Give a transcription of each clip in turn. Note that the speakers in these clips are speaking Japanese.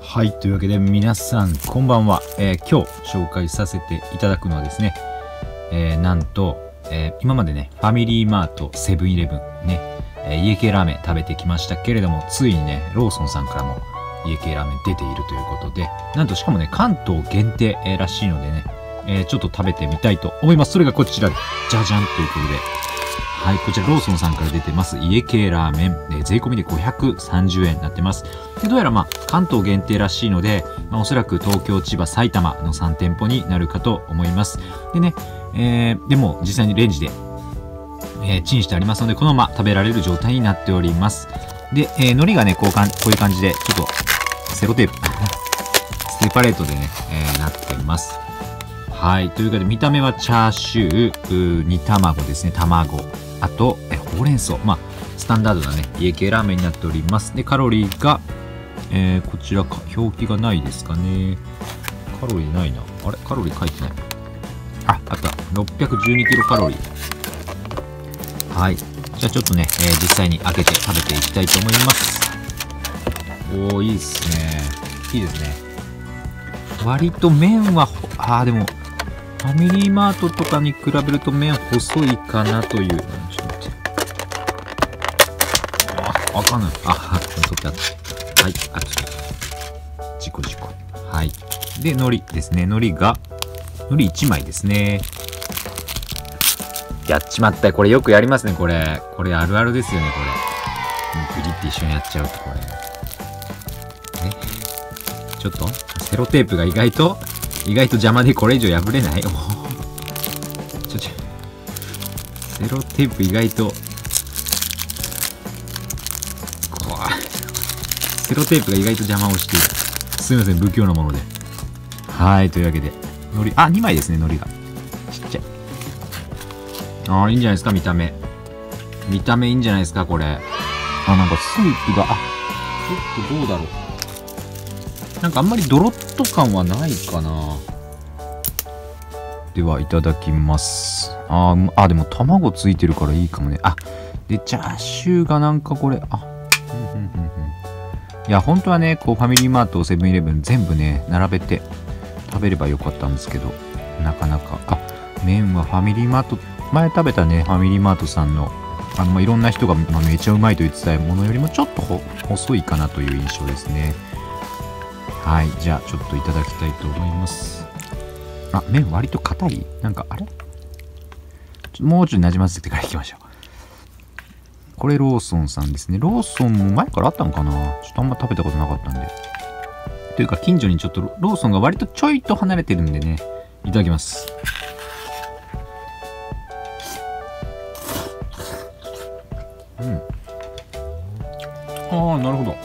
はい、というわけで皆さんこんばんは。今日紹介させていただくのはですね、なんと、今までねファミリーマート、セブンイレブンね、家系ラーメン食べてきましたけれども、ついにねローソンさんからも家系ラーメン出ているということで、なんとしかもね関東限定、らしいのでね、ちょっと食べてみたいと思います。それがこちら、じゃじゃんということで、はい、こちらローソンさんから出てます家系ラーメン、税込みで530円になってます。でどうやら関東限定らしいので、おそらく東京、千葉、埼玉の3店舗になるかと思います。でね、でも実際にレンジで、チンしてありますので、このまま食べられる状態になっております。で、海苔がねこういう感じでちょっとセロテープセパレートでね、なってます。はい。ということで、見た目はチャーシュー、煮卵ですね。卵。あと、ほうれん草。スタンダードなね、家系ラーメンになっております。で、カロリーが、こちら表記がないですかね。カロリーないな。あれカロリー書いてない。あった。612キロカロリー。はい。じゃあちょっとね、実際に開けて食べていきたいと思います。おー、いいっすね。いいですね。割と麺は、でも、ファミリーマートとかに比べると麺細いかなという。ちょっと待って。わかんない。取ってあった。はい。ちょっと。事故。はい。で、海苔ですね。海苔1枚ですね。やっちまったよ。これよくやりますね、これ。これあるあるですよね、これ。グリって一緒にやっちゃうと、これ。ちょっと、セロテープが意外と邪魔でこれ以上破れない。セロテープ意外とセロテープが意外と邪魔をしている。すいません、不器用なもので。はい、というわけで海苔2枚ですね。海苔がちっちゃい。いいんじゃないですか。見た目いいんじゃないですか、これ。なんかスープがちょっとどうだろう。なんかあんまりドロッと感はないかな。ではいただきます。でも卵ついてるからいいかもね。でチャーシューがなんかこれいや本当はねこうファミリーマート、セブンイレブン全部ね並べて食べればよかったんですけど、なかなか。麺はファミリーマート、前食べたねファミリーマートさんのいろんな人が、めちゃうまいと言ってたものよりもちょっと細いかなという印象ですね。はい、じゃあちょっといただきたいと思います。麺割と硬い。なんかもうちょっと馴染ませてからいきましょう。これローソンさんですね。ローソンも前からあったのかな。ちょっとあんま食べたことなかったんで。というか近所にちょっとローソンが割とちょいと離れてるんでね。いただきます。なるほど。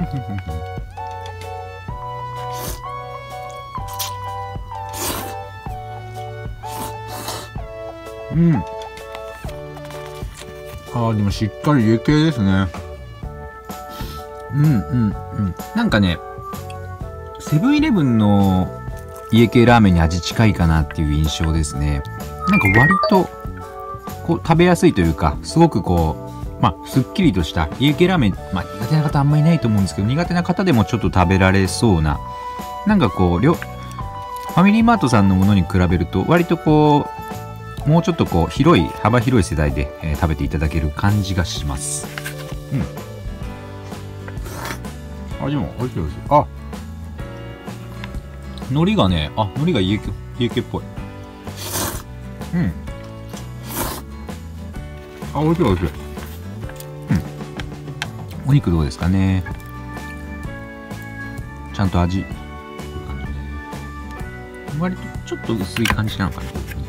でもしっかり家系ですね。なんかね、セブンイレブンの家系ラーメンに味近いかなっていう印象ですね。なんか割とこう食べやすいというか、すごくすっきりとした家系ラーメン、苦手な方あんまりいないと思うんですけど、苦手な方でもちょっと食べられそうな、なんかファミリーマートさんのものに比べると割ともうちょっと幅広い世代で、食べていただける感じがします。でも美味しい。海苔がね、海苔が家系っぽい。美味しい。お肉どうですかね。ちゃんと味。割とちょっと薄い感じなのかな。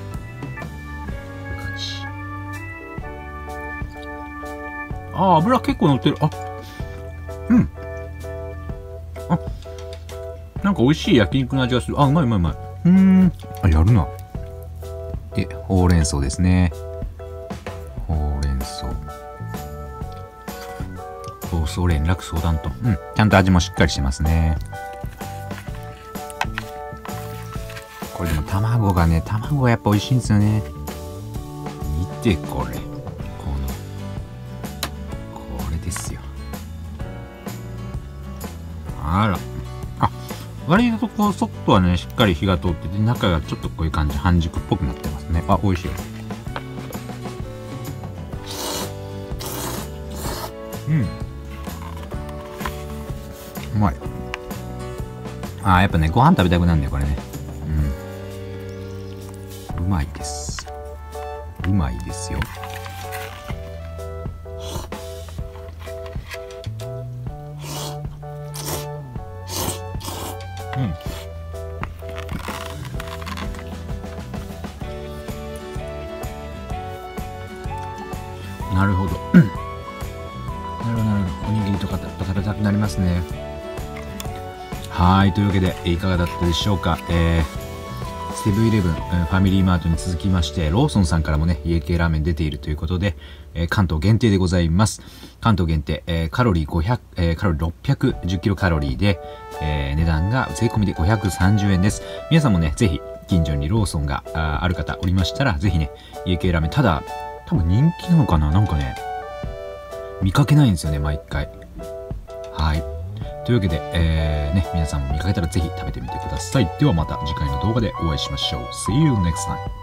油結構乗ってる。なんか美味しい焼肉の味がする。うまい。やるな。で、ほうれん草ですね。ほうれん草。放送連絡相談と。ちゃんと味もしっかりしてますね。これでも卵がやっぱ美味しいんですよね。見てこれ。これですよ。 割とこう、外はね、しっかり火が通ってて、中がちょっとこういう感じ、半熟っぽくなってますね。あ、美味しい。うん。うまい。あー、やっぱね、ご飯食べたくなるんだよ、これね。うん。うまいです。うまいですよ。うん。なるほど。なるほど、なるほど。おにぎりとか食べたくなりますね。はい。というわけで、いかがだったでしょうか。セブンイレブン、ファミリーマートに続きまして、ローソンさんからもね、家系ラーメン出ているということで、関東限定でございます。関東限定、カロリー500、カロリー610キロカロリーで、値段が税込みで530円です。皆さんもね、ぜひ、近所にローソンがある方おりましたら、ぜひね、家系ラーメン、ただ、多分人気なのかな、なんかね、見かけないんですよね、毎回。はい。というわけで、皆さんも見かけたらぜひ食べてみてください。ではまた次回の動画でお会いしましょう。See you next time.